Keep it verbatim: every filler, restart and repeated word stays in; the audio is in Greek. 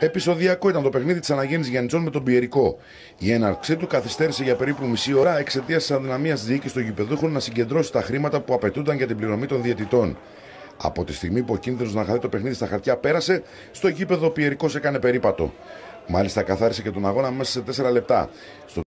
Επεισοδιακό ήταν το παιχνίδι της Αναγέννης Γιαννιτσών με τον Πιερικό. Η έναρξή του καθυστέρησε για περίπου μισή ώρα εξαιτίας της αδυναμίας της διοίκησης των γηπεδούχων να συγκεντρώσει τα χρήματα που απαιτούνταν για την πληρωμή των διαιτητών. Από τη στιγμή που ο κίνδυνος να χαθεί το παιχνίδι στα χαρτιά πέρασε, στο γήπεδο ο Πιερικός έκανε περίπατο. Μάλιστα καθάρισε και τον αγώνα μέσα σε τέσσερα λεπτά. Στο